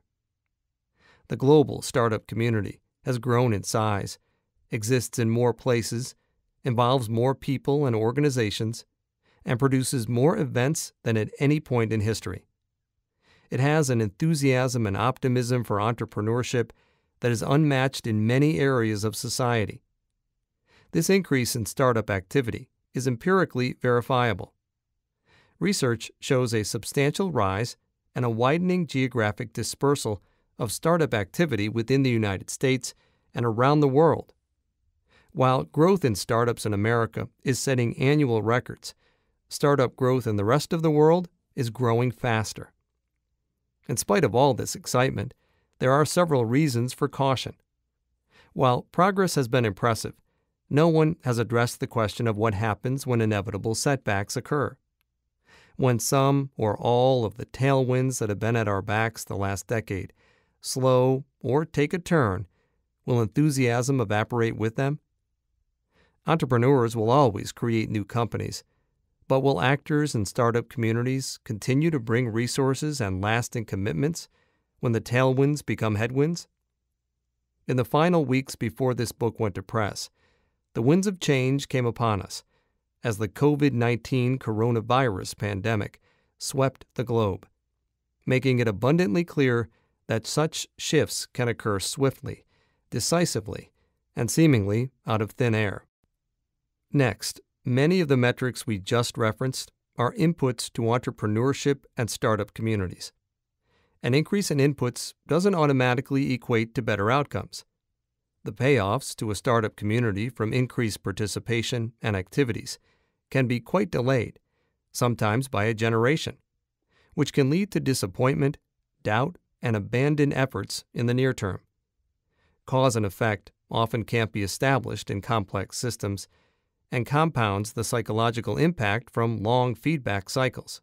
The global startup community has grown in size, exists in more places, involves more people and organizations, and produces more events than at any point in history. It has an enthusiasm and optimism for entrepreneurship that is unmatched in many areas of society. This increase in startup activity is empirically verifiable. Research shows a substantial rise and a widening geographic dispersal of startup activity within the United States and around the world. While growth in startups in America is setting annual records, startup growth in the rest of the world is growing faster. In spite of all this excitement, there are several reasons for caution. While progress has been impressive, no one has addressed the question of what happens when inevitable setbacks occur. When some or all of the tailwinds that have been at our backs the last decade slow or take a turn, will enthusiasm evaporate with them? Entrepreneurs will always create new companies, but will actors in startup communities continue to bring resources and lasting commitments when the tailwinds become headwinds? In the final weeks before this book went to press, the winds of change came upon us as the COVID nineteen coronavirus pandemic swept the globe, making it abundantly clear that such shifts can occur swiftly, decisively, and seemingly out of thin air. Next, many of the metrics we just referenced are inputs to entrepreneurship and startup communities. An increase in inputs doesn't automatically equate to better outcomes. The payoffs to a startup community from increased participation and activities can be quite delayed, sometimes by a generation, which can lead to disappointment, doubt, and abandoned efforts in the near term. Cause and effect often can't be established in complex systems and compounds the psychological impact from long feedback cycles.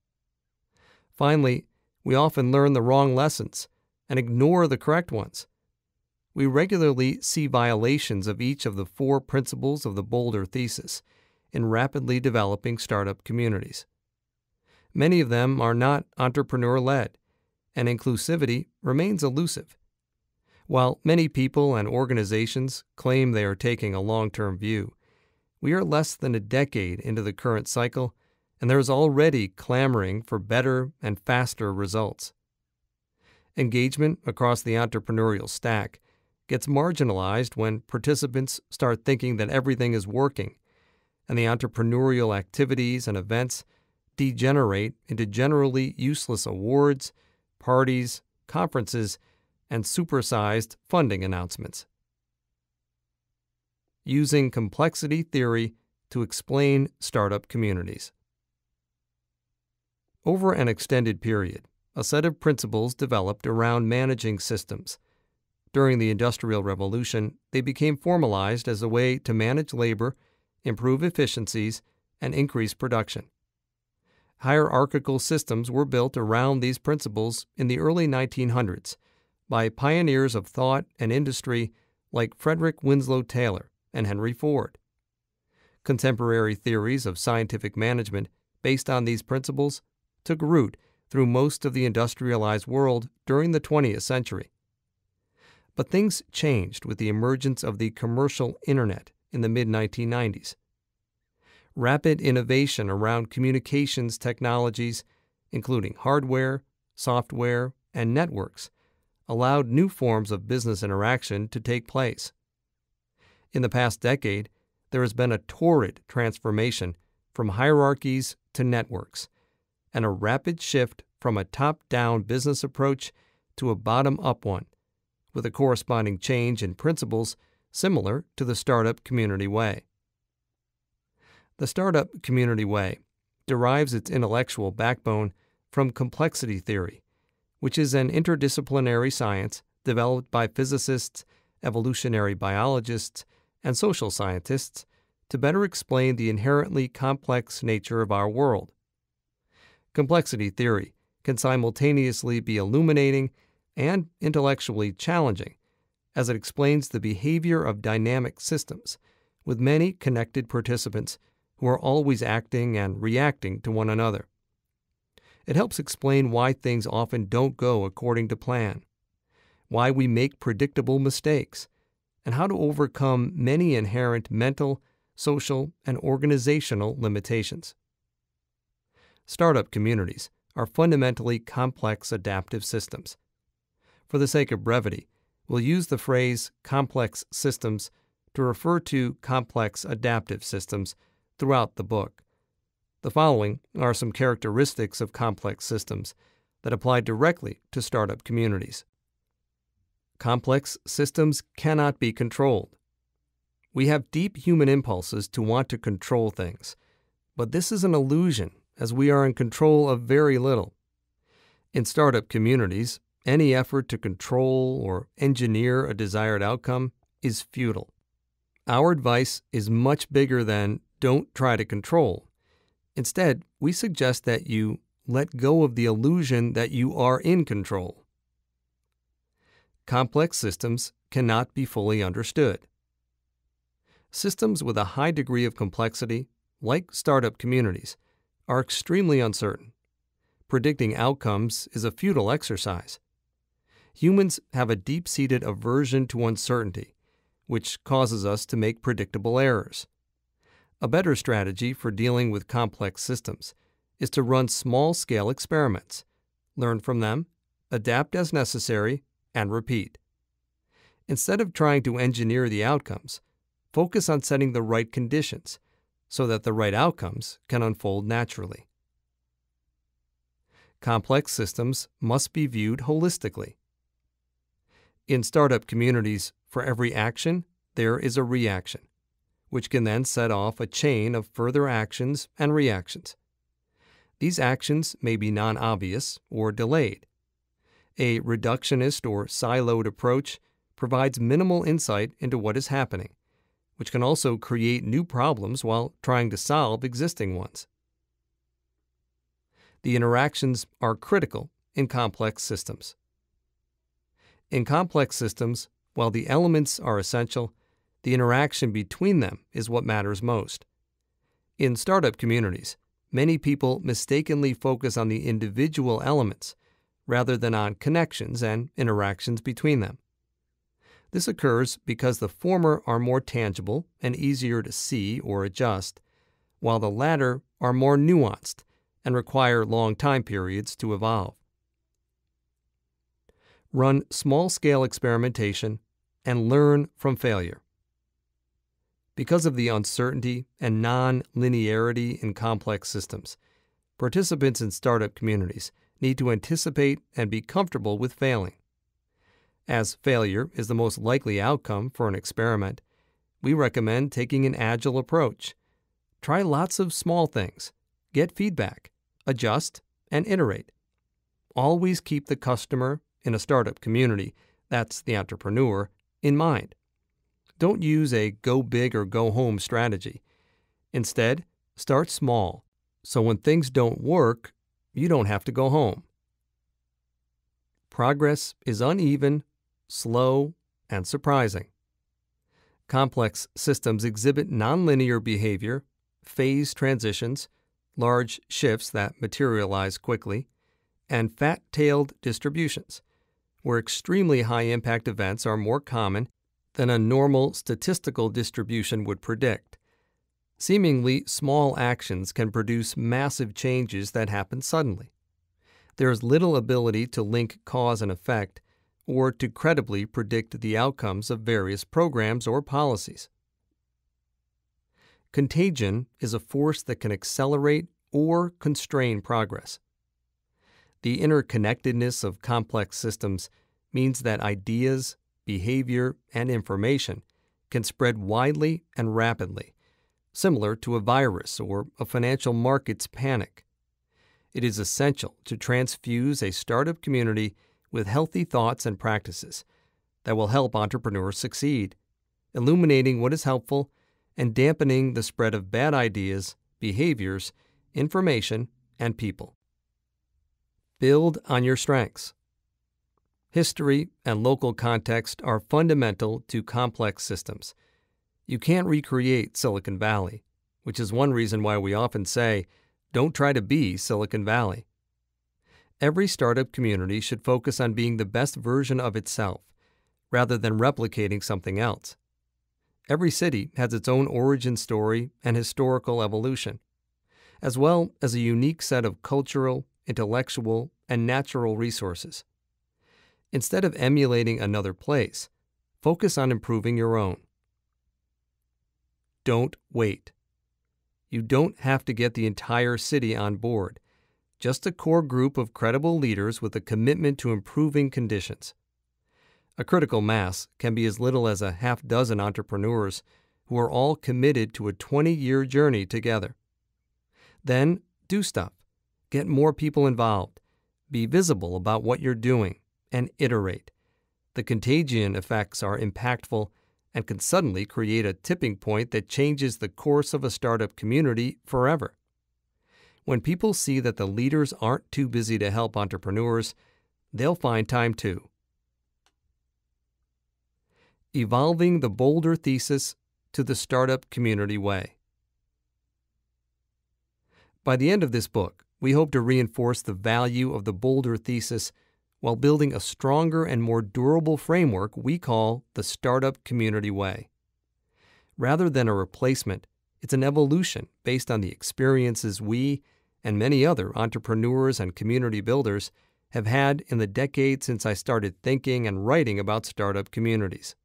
Finally, we often learn the wrong lessons and ignore the correct ones. We regularly see violations of each of the four principles of the Boulder thesis in rapidly developing startup communities. Many of them are not entrepreneur-led, and inclusivity remains elusive. While many people and organizations claim they are taking a long-term view, we are less than a decade into the current cycle, and there is already clamoring for better and faster results. Engagement across the entrepreneurial stack gets marginalized when participants start thinking that everything is working, and the entrepreneurial activities and events degenerate into generally useless awards, parties, conferences, and supersized funding announcements. Using complexity theory to explain startup communities. Over an extended period, a set of principles developed around managing systems. During the Industrial Revolution, they became formalized as a way to manage labor, improve efficiencies, and increase production. Hierarchical systems were built around these principles in the early nineteen hundreds by pioneers of thought and industry like Frederick Winslow Taylor and Henry Ford. Contemporary theories of scientific management based on these principles took root through most of the industrialized world during the twentieth century. But things changed with the emergence of the commercial internet in the mid nineteen nineties. Rapid innovation around communications technologies, including hardware, software, and networks, allowed new forms of business interaction to take place. In the past decade, there has been a torrid transformation from hierarchies to networks, and a rapid shift from a top-down business approach to a bottom-up one, with a corresponding change in principles similar to the startup community way. The startup community way derives its intellectual backbone from complexity theory, which is an interdisciplinary science developed by physicists, evolutionary biologists, and social scientists to better explain the inherently complex nature of our world. Complexity theory can simultaneously be illuminating and intellectually challenging, as it explains the behavior of dynamic systems with many connected participants who are always acting and reacting to one another. It helps explain why things often don't go according to plan, why we make predictable mistakes, and how to overcome many inherent mental, social, and organizational limitations. Startup communities are fundamentally complex adaptive systems. For the sake of brevity, we'll use the phrase complex systems to refer to complex adaptive systems throughout the book. The following are some characteristics of complex systems that apply directly to startup communities. Complex systems cannot be controlled. We have deep human impulses to want to control things, but this is an illusion, as we are in control of very little. In startup communities, any effort to control or engineer a desired outcome is futile. Our advice is much bigger than don't try to control. Instead, we suggest that you let go of the illusion that you are in control. Complex systems cannot be fully understood. Systems with a high degree of complexity, like startup communities, are extremely uncertain. Predicting outcomes is a futile exercise. Humans have a deep-seated aversion to uncertainty, which causes us to make predictable errors. A better strategy for dealing with complex systems is to run small-scale experiments, learn from them, adapt as necessary, and repeat. Instead of trying to engineer the outcomes, focus on setting the right conditions so that the right outcomes can unfold naturally. Complex systems must be viewed holistically. In startup communities, for every action, there is a reaction, which can then set off a chain of further actions and reactions. These actions may be non-obvious or delayed. A reductionist or siloed approach provides minimal insight into what is happening, which can also create new problems while trying to solve existing ones. The interactions are critical in complex systems. In complex systems, while the elements are essential, the interaction between them is what matters most. In startup communities, many people mistakenly focus on the individual elements rather than on connections and interactions between them. This occurs because the former are more tangible and easier to see or adjust, while the latter are more nuanced and require long time periods to evolve. Run small-scale experimentation and learn from failure. Because of the uncertainty and non-linearity in complex systems, participants in startup communities need to anticipate and be comfortable with failing. As failure is the most likely outcome for an experiment, we recommend taking an agile approach. Try lots of small things, get feedback, adjust, and iterate. Always keep the customer in a startup community, that's the entrepreneur, in mind. Don't use a go big or go home strategy. Instead, Start small, so when things don't work, you don't have to go home. Progress is uneven, slow, and surprising. Complex systems exhibit nonlinear behavior, phase transitions, large shifts that materialize quickly, and fat-tailed distributions, where extremely high-impact events are more common than a normal statistical distribution would predict. Seemingly small actions can produce massive changes that happen suddenly. There is little ability to link cause and effect or to credibly predict the outcomes of various programs or policies. Contagion is a force that can accelerate or constrain progress. The interconnectedness of complex systems means that ideas, behavior, and information can spread widely and rapidly, similar to a virus or a financial markets panic. It is essential to transfuse a startup community with healthy thoughts and practices that will help entrepreneurs succeed, illuminating what is helpful and dampening the spread of bad ideas, behaviors, information, and people. Build on your strengths. History and local context are fundamental to complex systems. You can't recreate Silicon Valley, which is one reason why we often say, don't try to be Silicon Valley. Every startup community should focus on being the best version of itself, rather than replicating something else. Every city has its own origin story and historical evolution, as well as a unique set of cultural, intellectual, and natural resources. Instead of emulating another place, focus on improving your own. Don't wait. You don't have to get the entire city on board, just a core group of credible leaders with a commitment to improving conditions. A critical mass can be as little as a half dozen entrepreneurs who are all committed to a twenty-year journey together. Then, do stuff. Get more people involved. Be visible about what you're doing, and iterate. The contagion effects are impactful and can suddenly create a tipping point that changes the course of a startup community forever. When people see that the leaders aren't too busy to help entrepreneurs, they'll find time too. Evolving the Boulder Thesis to the Startup Community Way. By the end of this book, we hope to reinforce the value of the Boulder Thesis while building a stronger and more durable framework we call the Startup Community Way. Rather than a replacement, it's an evolution based on the experiences we and many other entrepreneurs and community builders have had in the decades since I started thinking and writing about startup communities.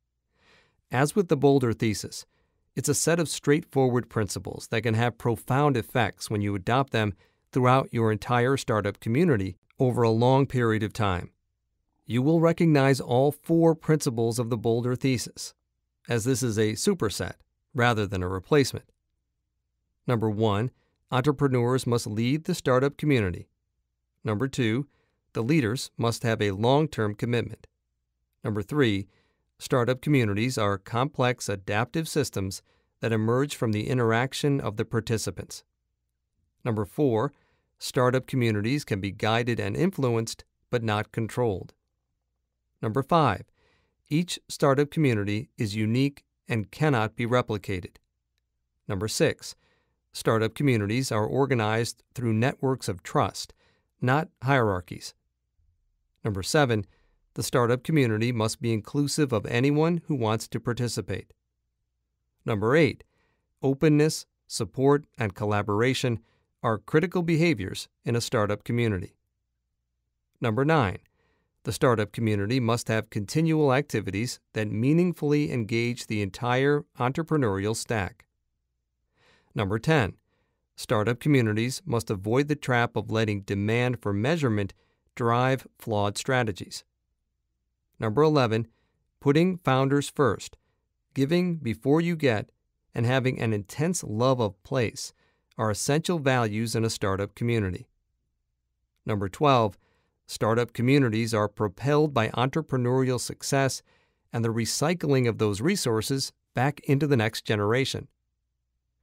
As with the Boulder Thesis, it's a set of straightforward principles that can have profound effects when you adopt them throughout your entire startup community over a long period of time. You will recognize all four principles of the Boulder Thesis, as this is a superset rather than a replacement. Number one, entrepreneurs must lead the startup community. Number two, the leaders must have a long-term commitment. Number three, startup communities are complex adaptive systems that emerge from the interaction of the participants. Number four, startup communities can be guided and influenced, but not controlled. Number five, each startup community is unique and cannot be replicated. Number six, startup communities are organized through networks of trust, not hierarchies. Number seven, the startup community must be inclusive of anyone who wants to participate. Number eight, openness, support, and collaboration are critical behaviors in a startup community. Number nine, the startup community must have continual activities that meaningfully engage the entire entrepreneurial stack. Number ten, startup communities must avoid the trap of letting demand for measurement drive flawed strategies. Number eleven, putting founders first, giving before you get, and having an intense love of place are essential values in a startup community. Number twelve, startup communities are propelled by entrepreneurial success and the recycling of those resources back into the next generation.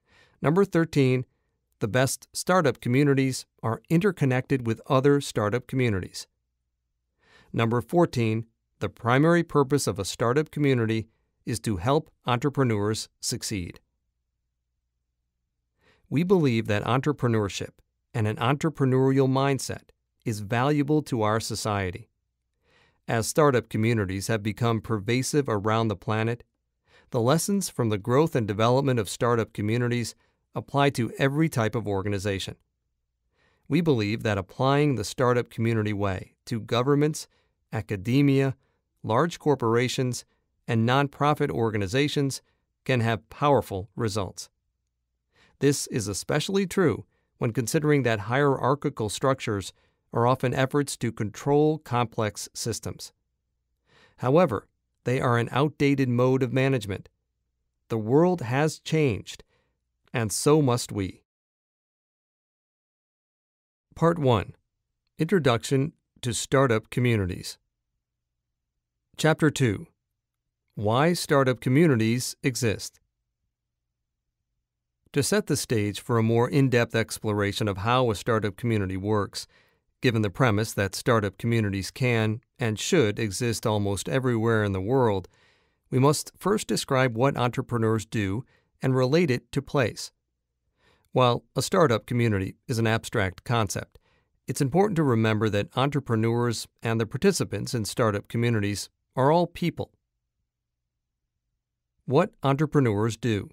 Number thirteen, the best startup communities are interconnected with other startup communities. Number fourteen, the primary purpose of a startup community is to help entrepreneurs succeed. We believe that entrepreneurship and an entrepreneurial mindset is valuable to our society. As startup communities have become pervasive around the planet, the lessons from the growth and development of startup communities apply to every type of organization. We believe that applying the startup community way to governments, academia, large corporations, and nonprofit organizations can have powerful results. This is especially true when considering that hierarchical structures are often efforts to control complex systems. However, they are an outdated mode of management. The world has changed, and so must we. Part one. Introduction to Startup Communities. Chapter two. Why Startup Communities Exist. To set the stage for a more in-depth exploration of how a startup community works, given the premise that startup communities can and should exist almost everywhere in the world, we must first describe what entrepreneurs do and relate it to place. While a startup community is an abstract concept, it's important to remember that entrepreneurs and the participants in startup communities are all people. What entrepreneurs do.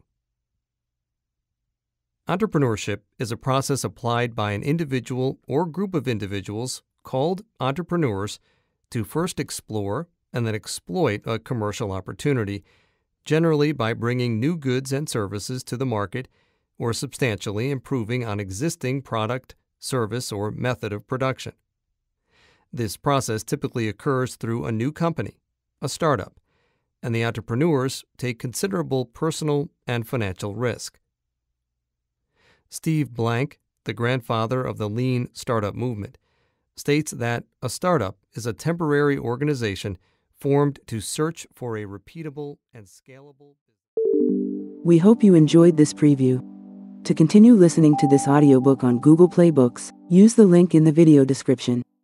Entrepreneurship is a process applied by an individual or group of individuals called entrepreneurs to first explore and then exploit a commercial opportunity, generally by bringing new goods and services to the market or substantially improving on existing product, service, or method of production. This process typically occurs through a new company, a startup, and the entrepreneurs take considerable personal and financial risk. Steve Blank, the grandfather of the lean startup movement, states that a startup is a temporary organization formed to search for a repeatable and scalable. We hope you enjoyed this preview. To continue listening to this audiobook on Google Play Books, use the link in the video description.